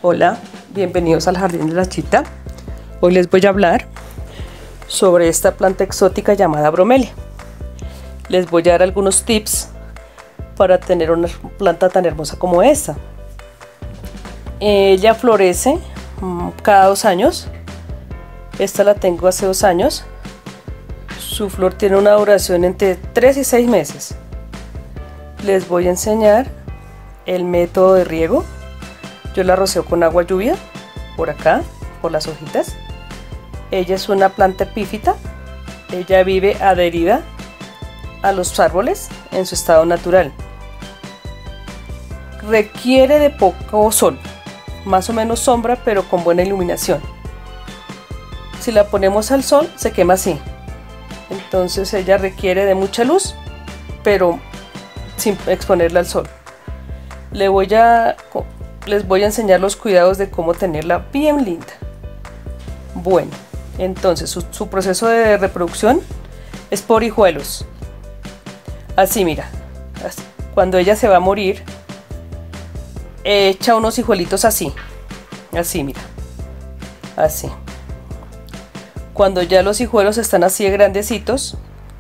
Hola, bienvenidos al Jardín de la Chita. Hoy les voy a hablar sobre esta planta exótica llamada bromelia. Les voy a dar algunos tips para tener una planta tan hermosa como esta. Ella florece cada 2 años. Esta la tengo hace 2 años. Su flor tiene una duración entre 3 y 6 meses. Les voy a enseñar el método de riego. Yo la roceo con agua lluvia, por acá, por las hojitas. Ella es una planta epífita. Ella vive adherida a los árboles en su estado natural. Requiere de poco sol, más o menos sombra, pero con buena iluminación. Si la ponemos al sol, se quema así. Entonces ella requiere de mucha luz, pero sin exponerla al sol. Les voy a enseñar los cuidados de cómo tenerla bien linda. Bueno, entonces su proceso de reproducción es por hijuelos. Así, mira, así. Cuando ella se va a morir, echa unos hijuelitos así, mira, así. Cuando ya los hijuelos están así de grandecitos,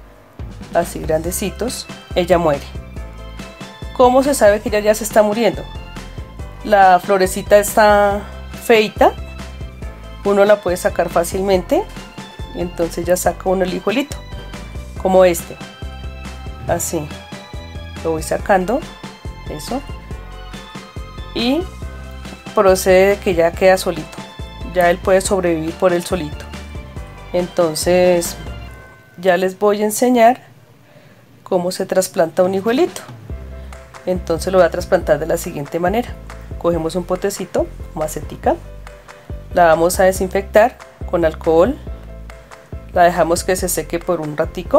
ella muere. ¿Cómo se sabe que ella ya se está muriendo? La florecita está feita, uno la puede sacar fácilmente, y entonces ya saca uno el hijuelito, como este, así, lo voy sacando, eso, y procede de que ya queda solito, ya él puede sobrevivir por él solito. Entonces ya les voy a enseñar cómo se trasplanta un hijuelito. Entonces lo voy a trasplantar de la siguiente manera. Cogemos un potecito, macetica, la vamos a desinfectar con alcohol, la dejamos que se seque por un ratico.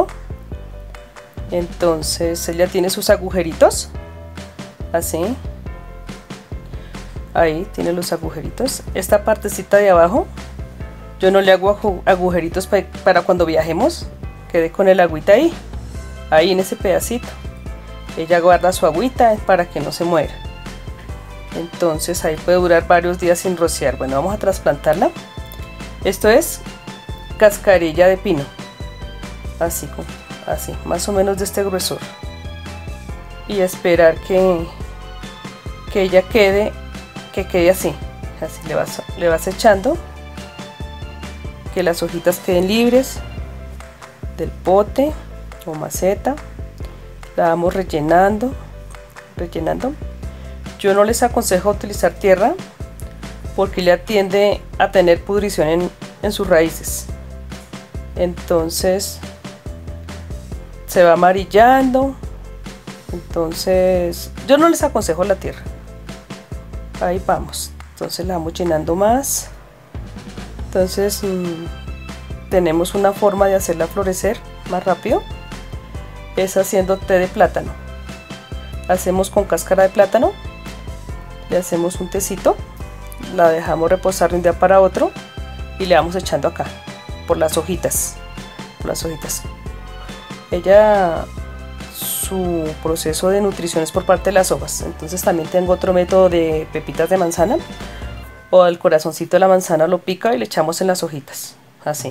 Entonces ella tiene sus agujeritos, así, ahí tiene los agujeritos. Esta partecita de abajo, yo no le hago agujeritos para cuando viajemos, quede con el agüita ahí en ese pedacito. Ella guarda su agüita para que no se muera. Entonces ahí puede durar varios días sin rociar. Bueno, vamos a trasplantarla. Esto es cascarilla de pino, así más o menos de este gruesor, y esperar que ella quede así le vas echando, que las hojitas queden libres del pote o maceta. La vamos rellenando. Yo no les aconsejo utilizar tierra porque ella tiende a tener pudrición en sus raíces. Entonces se va amarillando. Entonces yo no les aconsejo la tierra. Ahí vamos. Entonces la vamos llenando más. Entonces tenemos una forma de hacerla florecer más rápido. Es haciendo té de plátano. Hacemos con cáscara de plátano, le hacemos un tecito, la dejamos reposar de un día para otro y le vamos echando acá por las hojitas, Ella, su proceso de nutrición es por parte de las hojas. Entonces también tengo otro método de pepitas de manzana, o el corazoncito de la manzana lo pica y le echamos en las hojitas, así.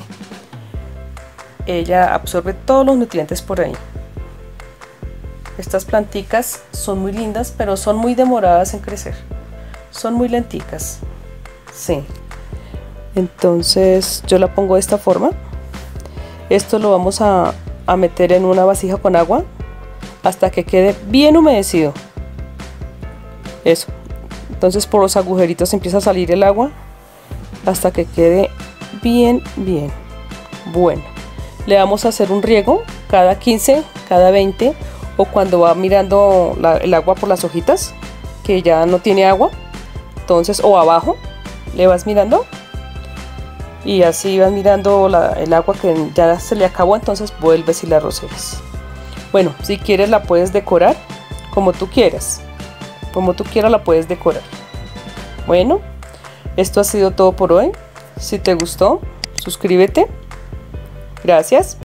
Ella absorbe todos los nutrientes por ahí. Estas planticas son muy lindas, pero son muy demoradas en crecer. Son muy lenticas. Sí. Entonces yo la pongo de esta forma. Esto lo vamos a meter en una vasija con agua hasta que quede bien humedecido. Eso. Entonces por los agujeritos empieza a salir el agua hasta que quede bien. Bueno. Le vamos a hacer un riego cada 15, cada 20, o cuando va mirando el agua por las hojitas, que ya no tiene agua, entonces, o abajo, le vas mirando, y así vas mirando el agua que ya se le acabó, entonces vuelves y la roceas. Bueno, si quieres la puedes decorar como tú quieras, la puedes decorar. Bueno, esto ha sido todo por hoy. Si te gustó, suscríbete. Gracias.